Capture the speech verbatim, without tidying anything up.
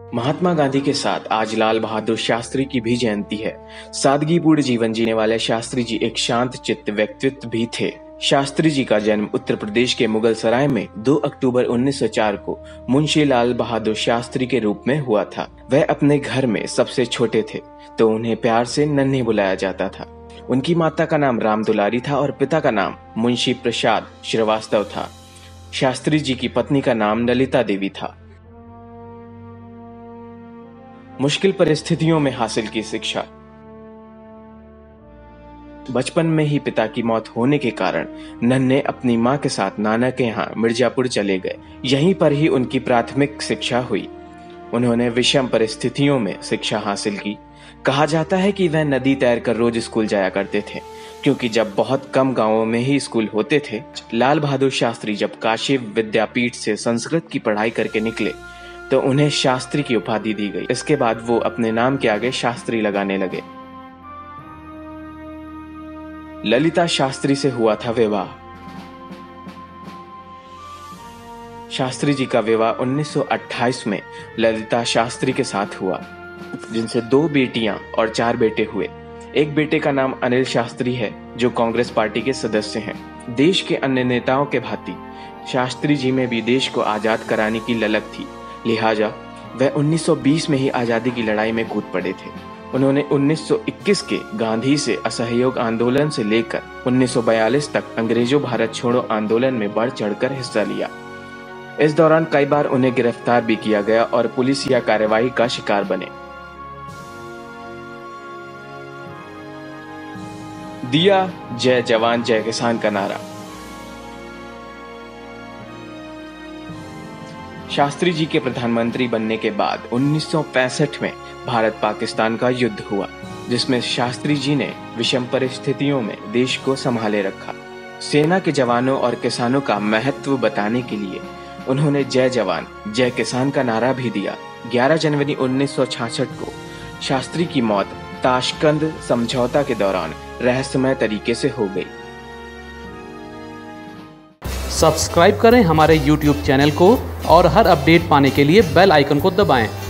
महात्मा गांधी के साथ आज लाल बहादुर शास्त्री की भी जयंती है। सादगीपूर्ण जीवन जीने वाले शास्त्री जी एक शांत चित्त व्यक्तित्व भी थे। शास्त्री जी का जन्म उत्तर प्रदेश के मुगल सराय में दो अक्टूबर उन्नीस सौ चार को मुंशी लाल बहादुर शास्त्री के रूप में हुआ था। वह अपने घर में सबसे छोटे थे, तो उन्हें प्यार से नन्हे बुलाया जाता था। उनकी माता का नाम राम दुलारी था और पिता का नाम मुंशी प्रसाद श्रीवास्तव था। शास्त्री जी की पत्नी का नाम ललिता देवी था। मुश्किल परिस्थितियों में हासिल की शिक्षा। बचपन में ही पिता की मौत होने के कारण नन्हे अपनी मां के साथ नाना के यहाँ मिर्जापुर चले गए। यहीं पर ही उनकी प्राथमिक शिक्षा हुई। उन्होंने विषम परिस्थितियों में शिक्षा हासिल की। कहा जाता है कि वह नदी तैर कर रोज स्कूल जाया करते थे, क्योंकि जब बहुत कम गांवों में ही स्कूल होते थे। लाल बहादुर शास्त्री जब काशी विद्यापीठ से संस्कृत की पढ़ाई करके निकले तो उन्हें शास्त्री की उपाधि दी गई। इसके बाद वो अपने नाम के आगे शास्त्री लगाने लगे। ललिता शास्त्री से हुआ था विवाह। शास्त्री जी का विवाह उन्नीस सौ अट्ठाईस में ललिता शास्त्री के साथ हुआ, जिनसे दो बेटियां और चार बेटे हुए। एक बेटे का नाम अनिल शास्त्री है, जो कांग्रेस पार्टी के सदस्य हैं। देश के अन्य नेताओं के भांति शास्त्री जी में भी देश को आजाद कराने की ललक थी, लिहाजा वह उन्नीस सौ बीस में ही आजादी की लड़ाई में कूद पड़े थे। उन्होंने उन्नीस सौ इक्कीस के गांधी से असहयोग आंदोलन से लेकर उन्नीस सौ बयालीस तक अंग्रेजों भारत छोड़ो आंदोलन में बढ़ चढ़कर हिस्सा लिया। इस दौरान कई बार उन्हें गिरफ्तार भी किया गया और पुलिस या कार्यवाही का शिकार बने। दिया जय जवान जय किसान का नारा। शास्त्री जी के प्रधानमंत्री बनने के बाद उन्नीस सौ पैंसठ में भारत पाकिस्तान का युद्ध हुआ, जिसमें शास्त्री जी ने विषम परिस्थितियों में देश को संभाले रखा। सेना के जवानों और किसानों का महत्व बताने के लिए उन्होंने जय जवान जय किसान का नारा भी दिया। ग्यारह जनवरी उन्नीस सौ छियासठ को शास्त्री की मौत ताशकंद समझौता के दौरान रहस्यमय तरीके से हो गई। सब्सक्राइब करें हमारे यूट्यूब चैनल को और हर अपडेट पाने के लिए बेल आइकन को दबाएं।